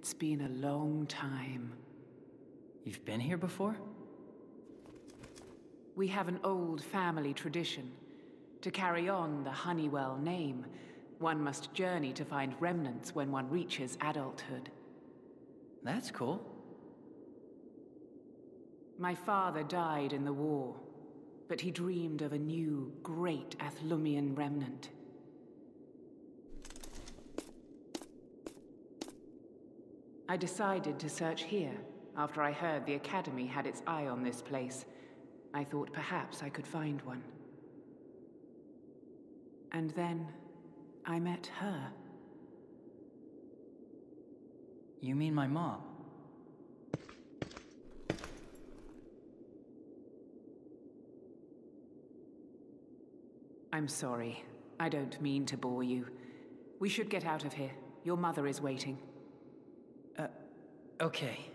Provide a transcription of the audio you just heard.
It's been a long time. You've been here before? We have an old family tradition. To carry on the Honeywell name, one must journey to find remnants when one reaches adulthood. That's cool. My father died in the war, but he dreamed of a new, great Athlumian remnant. I decided to search here after I heard the Academy had its eye on this place. I thought perhaps I could find one. And then I met her. You mean my mom? I'm sorry. I don't mean to bore you. We should get out of here. Your mother is waiting. Okay.